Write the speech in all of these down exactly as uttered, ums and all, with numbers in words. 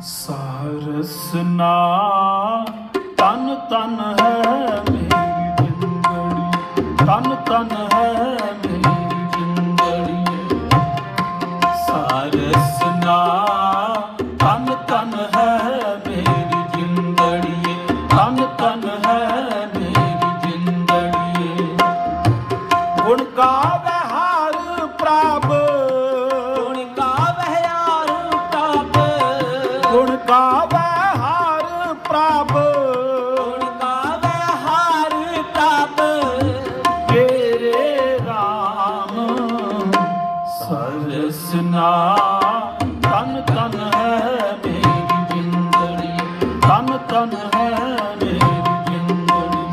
ਸਾਰਸਨਾ ਤਨ ਤਨ ਹੈ ਮੇਰੀ ਜਿੰਦੜੀ, ਤਨ ਤਨ ਹੈ ਮੇਰੀ ਜਿੰਦੜੀ। ਸਾਰਸਨਾ ਤਨ ਤਨ ਹੈ ਮੇਰੀ ਜਿੰਦੜੀ, ਤਨ ਤਨ ਹੈ ਮੇਰੀ ਜਿੰਦੜੀ। ਗੁਣ ਗਾਵੇ ਹਰ ਪ੍ਰਭ, ਗੁਣ ਗਾਵੇ ਹਰ ਪ੍ਰਭ, ਗੁਣ ਗਾਵੇ ਹਰ ਪ੍ਰਭ, ਗੁਣ ਗਾਵੇ ਹਰ ਪ੍ਰਭ। ਤੇਰੇ ਰਾਮ ਸਰਸਨਾ ਤਨ ਤਨ ਹੈ ਮੇਰੀ ਜਿੰਦੜੀ, ਤਨ ਤਨ ਹੈ ਮੇਰੀ ਜਿੰਦੜੀ।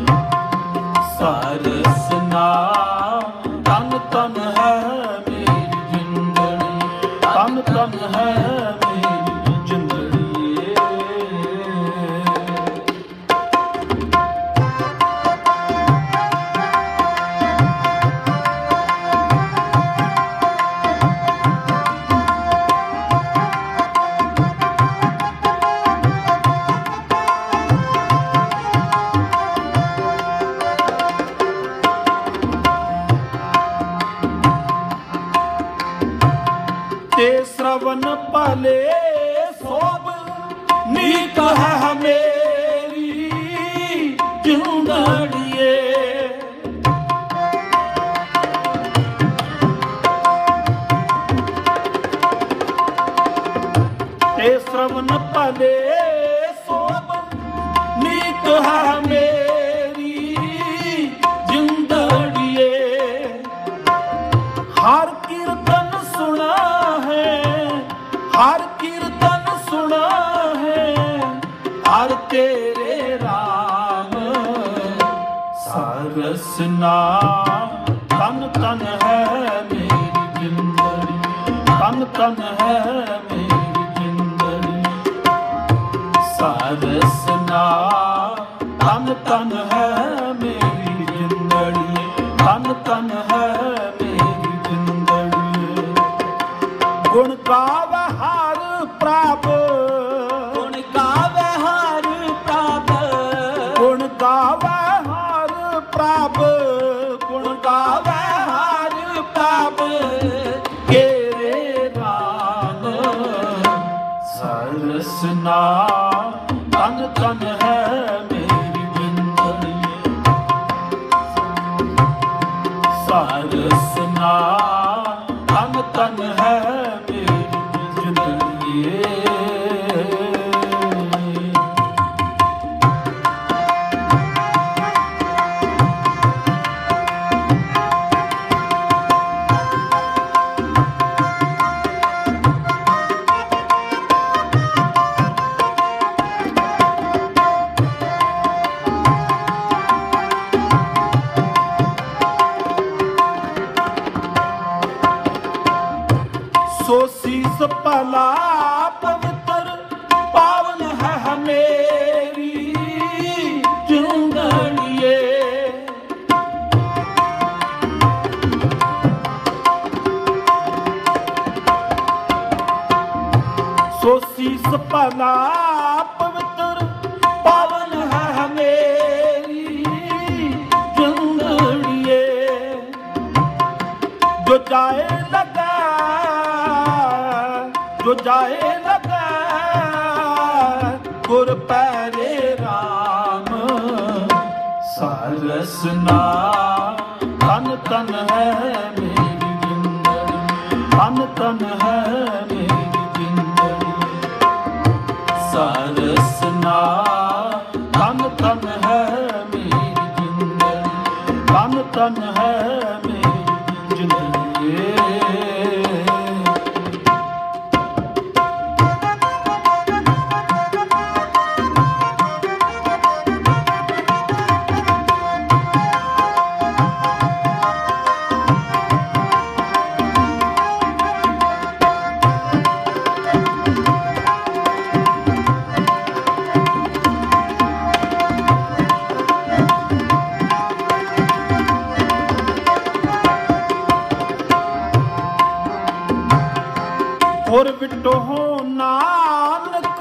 ਸਰਸਨਾ ਤਨ ਤਨ ਹੈ ਮੇਰੀ ਜਿੰਦੜੀ, ਤਨ ਤਨ ਹੈ ਮੇਰੀ ਜਿੰਦੜੀ। ते श्रवण पले सोब नीक है मेरी जिंदड़िए। ते श्रवण पले सोब नीक है मेरी जिंदड़िए। हर कीर्तन सुना है, हर कीर्तन सुना है, हर तेरे राम सरसना तन तन है मेरी जिंदड़ी, तन तन है मेरी जिंदड़ी। सरसना तन तन है मेरी जिंदड़ी, तन तन है मेरी जिंदड़ी। गुण गावे हर प्रभ, ਗੁਣ ਗਾਵੇ ਹਰ ਪ੍ਰਭ, गुण गावे हर प्रभ, गुण गावे हर प्रभ। तेरे राम सरसना तन तन है मेरी जिंदड़ी। सरसना तन तन है मेरी जिंदड़ी। सो शीस भला पवित्र पावन है मेरी जिंदड़िए। सो शीस भला पवित्र पावन है मेरी जिंदड़िए। जो जाए लगा, जो जाए लगा गुर पैरे राम सरसना तन तन है मेरी जिंदड़ी, तन तन है मेरी जिंदड़ी। सरसना तन तन है मेरी जिंदड़ी, तन तन है मेरी जिंदड़ी। और बिटो नानक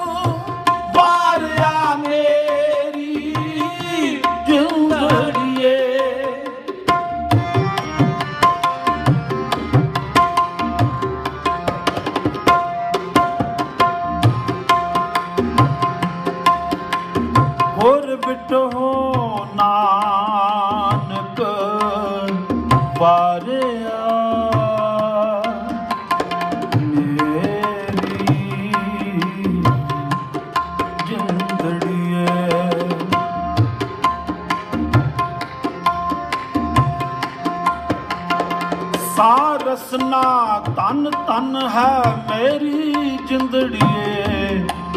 ਰਸਨਾ ਤਨ ਤਨ ਹੈ ਮੇਰੀ ਜਿੰਦੜੀਏ।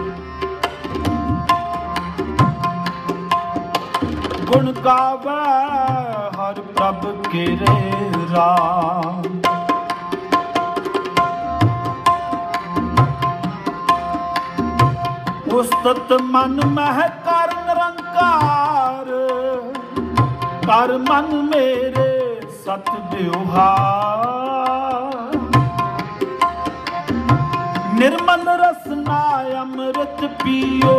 ਗੁਣ ਗਾਵੇ ਹਰ ਪ੍ਰਭ ਕੇਰੇ ਰਾਮ। ਉਸਤਤ ਮਨ ਮਹਿ ਕਰ ਨਿਰੰਕਾਰ, ਕਰ ਮਨ ਮੇਰੇ ਸਤ ਵਿਵਹਾਰ। ਨਿਰਮਲ ਰਸਨਾ ਅੰਮ੍ਰਿਤ ਪੀਓ,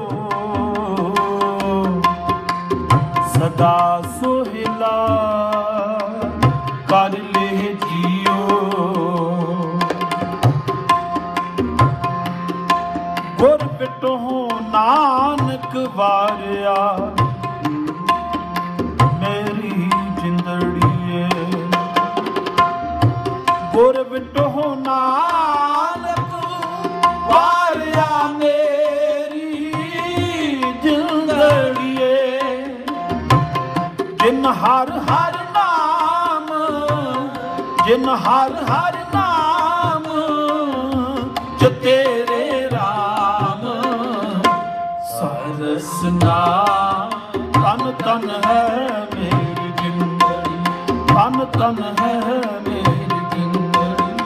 ਸਦਾ ਸੁਹਿਲਾ ਕਰ ਲੈ ਜੀਓ। ਗੁਰ ਬਿਟਹੁ ਨਾਨਕ ਵਾਰਿਆ ਮੇਰੀ ਜਿੰਦੜੀਏ। ਗੁਰ ਬਿਟਹੁ ਨਾਨਕ ਵਾਰਿਆ ਮੇਰੀ ਜਿੰਦੜੀਏ। ਜਿਨ ਹਰ ਹਰ ਨਾਮ, ਜਿਨ ਹਰ ਹਰ ਨਾਮ ਚ ਤੇਰੇ ਰਾਮ। ਸਰਸਨਾ ਤਨ ਤਨ ਹੈ ਮੇਰੀ ਜਿੰਦੜੀ, ਤਨ ਤਨ ਹੈ ਮੇਰੀ ਜਿੰਦੜੀ।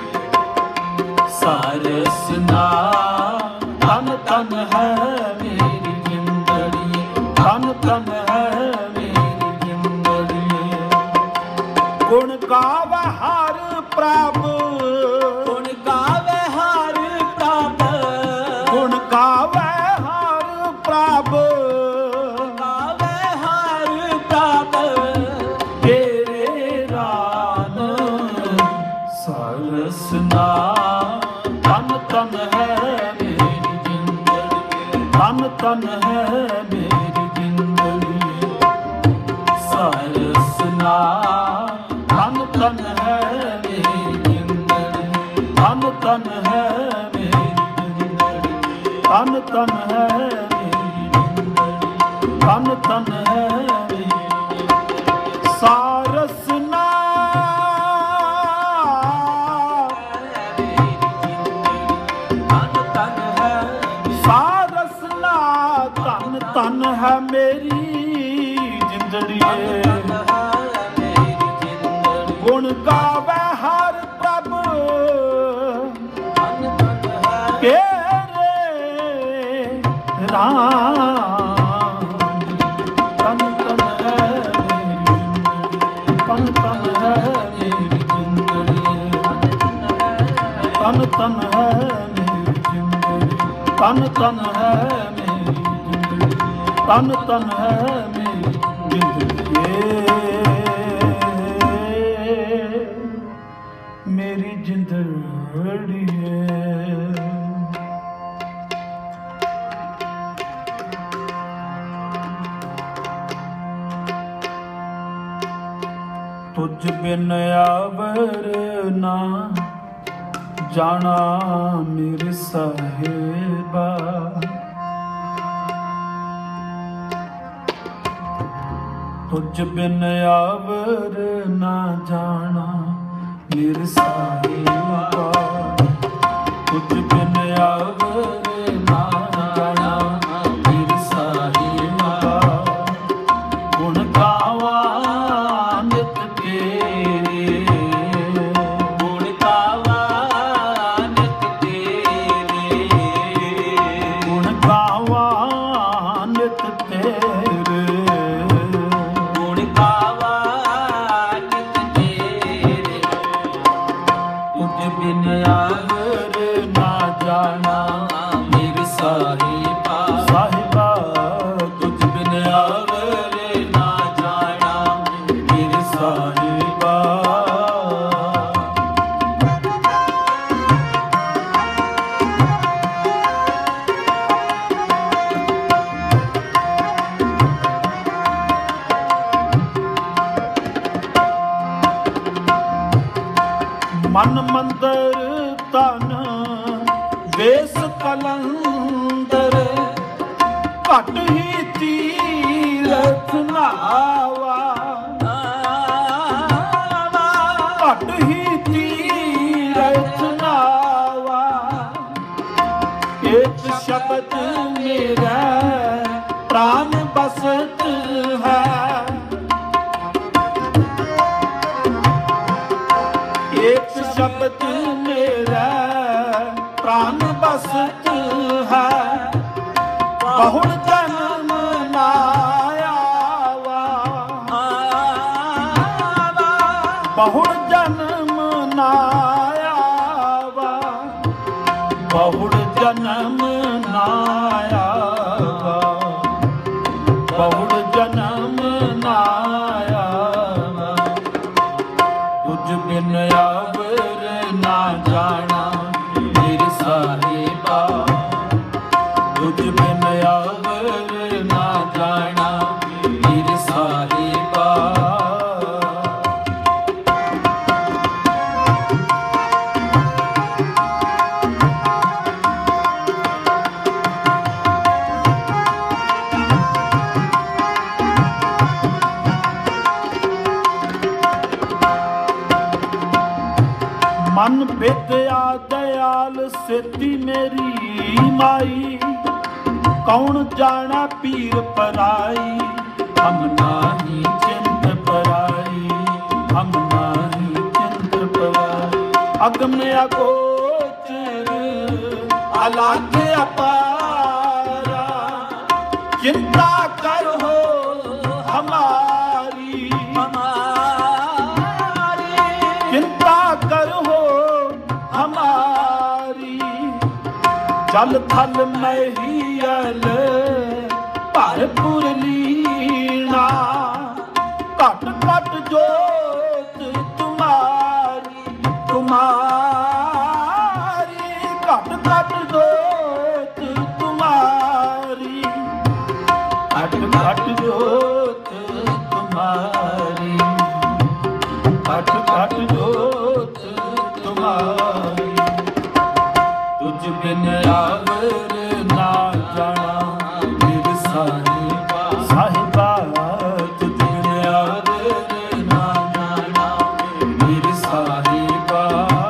ਸਰਸਨਾ ਤਨ ਤਨ ਹੈ ਮੇਰੀ ਜਿੰਦੜੀ, ਤਨ ਤਨ ਹੈ ਮੇਰੀ ਜਿੰਦੜੀ। ਗੁਣ ਗਾਵੇ ਹਰ ਪ੍ਰਭ, ਗੁਣ ਗਾਵੇ ਹਰ ਪ੍ਰਭ। ਗੁਣ ਗਾਵੇ ਹਰ ਪ੍ਰਭ, ਗਾਵੇ ਹਰ ਪ੍ਰਭ ਤੇਰੇ ਰਾਮ। ਸਰਸਨਾ ਤਨ ਤਨ ਹੈ ਮੇਰੀ ਜਿੰਦੜੀ, ਤਨ ਤਨ ਹੈ ਮੇਰੀ ਜਿੰਦੜੀ। ਸਰਸਨਾ ਤਨ ਤਨ ਹੈ ਮੇਰੀ ਜਿੰਦੜੀ, ਤਨ ਤਨ ਹੈ ਮੇਰੀ ਜਿੰਦੜੀ। ਤਨ ਤਨ ਹੈ ਮੇਰੀ ਜਿੰਦੜੀ, ਤਨ ਤਨ ਹੈ ਮੇਰੀ। ਸਾਰਸਨਾ ਤਨ ਤਨ ਹੈ, ਸਾਰਸਨਾ ਤਨ ਤਨ ਹੈ ਮੇਰੀ ਜਿੰਦੜੀਏ। ਗੁਣ ਗਾਵੇ ਹਰ ਪ੍ਰਭ ਕੇਰੇ ਰਾਮ। ਤਨ ਤਨ ਹੈ ਮੇਰੀ, ਤਨ ਤਨ ਹੈ ਮੇਰੀ ਜਿੰਦੜੀ। ਤਨ ਤਨ ਹੈ ਮੇਰੀ ਜਿੰਦੜੀ, ਤਨ ਤਨ ਹੈ ਮੇਰੀ ਜਿੰਦੜੀ। ਤਨ ਤਨ ਹੈ ਮੇਰੀ ਜਿੰਦੜੀ, ਮੇਰੀ ਜਿੰਦੜੀਏ। ਤੁਝ ਬਿਨ ਆਵਰ ਨਾ ਜਾਣਾ ਮੇਰੇ ਸਾਹਿਬਾ। ਤੁਝ ਬਿਨ ਆਵਰ ਨਾ ਜਾਣਾ ਮੇਰੇ ਸਾਹਿਬਾ। ਤੁਝ ਬਿਨ ਆਵਰ ਨਾ ਜਾਣਾ ਮੇਰੇ ਸਾਹਿਬਾ। ਗੁਣ ਗਾਵਾਂ ਨਿਤ ਤੇਰੇ, ਗੁਣ ਗਾਵਾਂ ਨਿਤ ਤੇਰੇ। ਗੁਣ ਗਾਵਾਂ ਨਿਤ ਤੇਰੇ। ਗੁਣ ਗਾਵਾਂ ਨਿਤ ਤੇਰੇ। ਤੁਝ ਬਿਨ ਆਵਰ ਨਾ ਜਾਣਾ ਮੇਰੇ ਸਾਹਿਬਾ। ਸਾਹਿਬਾ। ਤੁਝ ਬਿਨ ਆਵਰ ਨਾ ਜਾਣਾ ਮੇਰੇ ਸਾਹਿਬਾ। ਮਨ ਮੰਦਰ ਤਨ ਵੇਸ ਕਲੰਦਰ। ਘਟ ਹੀ ਤੀਰਥ ਨਾਵਾ, ਘਟ ਹੀ ਤੀਰਥ एक शब्द मेरा प्राण बसत है, एक शब्द मेरा प्राण बसत है। बहुड़ जन्म नायावा, बहुड़ जन्म नायावा, बहुड़ जन्म नायावा, बहुड़ जन्म नायावा। तुझ बिन आवर ना जाना मेरे साहिबा, तुझ बिन आवर ना जाना मेरे साहिबा। मन विद्या दयाल सेती मेरी माई, कौन जाना पीर पराई, हम नाही चिंत पराई, हम नाही चिंत पराई। अगम अगोचर अलाख अपारा, चिंता करो हमारी, हमारी चिंता करो हमारी। जल थल महियल भरपुर लीना, घट घट जोत तुम्हारी, तुम्हारी घट घट जोत तुम्हारी, घट घट जोत तुम्हारी, घट घट जोत तुम्हारी। तुझ बिन आवर ना जाना मेरे साहिबा, साहिबा तुझ बिन आवर ना जाना मेरे साहिबा।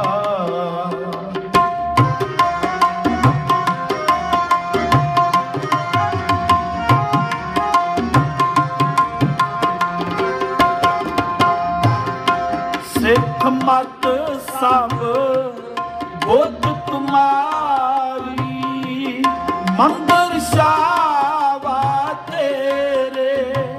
सिख मत सब बुद्ध तुम्हारी, मंदिर शावा तेरे,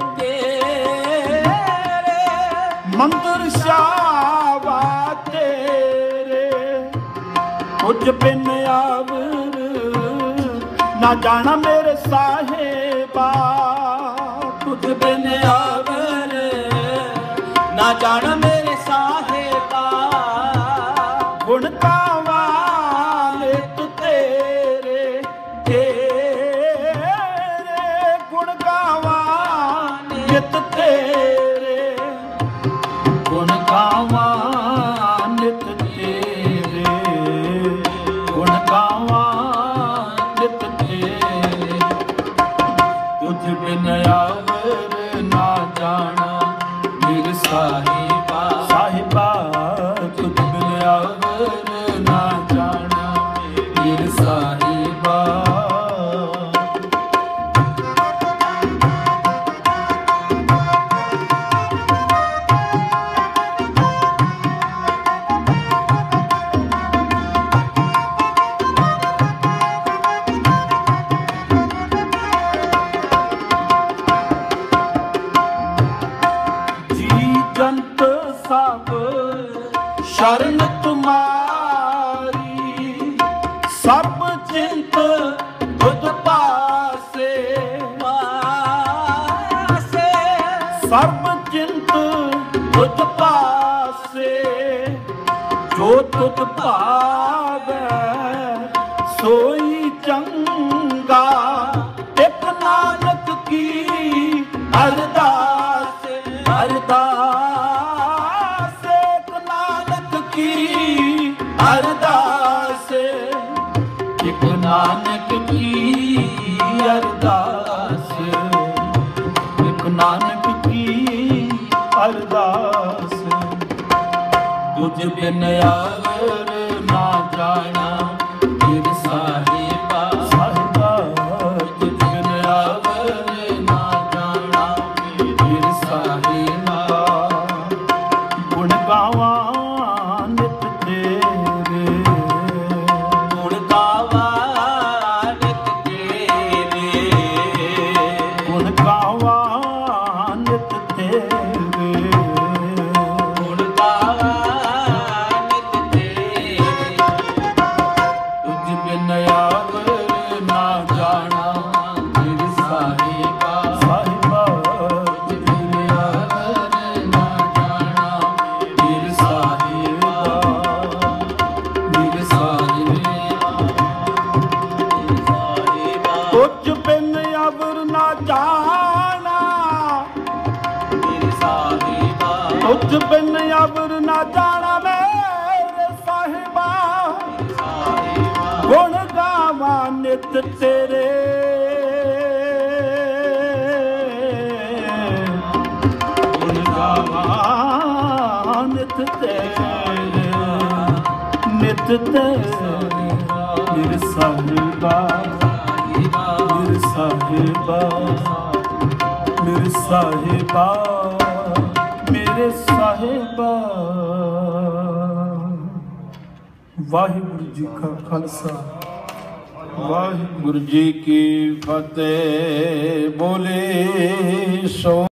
तेरे मंदिर शावा तेरे। कुछ बिन आवर ना जाना मेरे साहिबा, कुछ बिन आवर ना जाना मेरे साहिबा। गुण गावा नित तेरे, तेरे गुण गावा नित तेरे, गुण गावा नित तेरे, गुण गावा नित तेरे। तुझ बिन आवर ना जाना मेरे साहिबा, साहिबा तुझ बिन आवर ना जाना मेरे साहिबा। सब शरण तुम्हारी, सब चिंत बुध पासे, पासे सर्व चिंत बुध पासे। जो तुध भावै सोई चंगा, एक नानक की अरदास, अरदास एक नानक की अरदास, एक नानक की अरदास, एक नानक की अरदास। तुझ बिन आवर ना जाना मेरे साहिबा, ਨਿਤ ਤੇਰੇ ਗੁਣ ਗਾਵਾਂ ਨਿਤ ਤੇਰੇ ਨਿਤ ਤੇਰੇ ਮੇਰੇ ਸਾਹਿਬਾ ਮੇਰੇ ਸਾਹਿਬਾ ਮੇਰੇ ਸਾਹਿਬਾ ਮੇਰੇ ਸਾਹਿਬਾ। ਵਾਹਿਗੁਰੂ ਜੀ ਕਾ ਖਾਲਸਾ ਵਾਹਿਗੁਰੂ ਜੀ ਕੀ ਫਤਿਹ। ਬੋਲੇ ਸੋ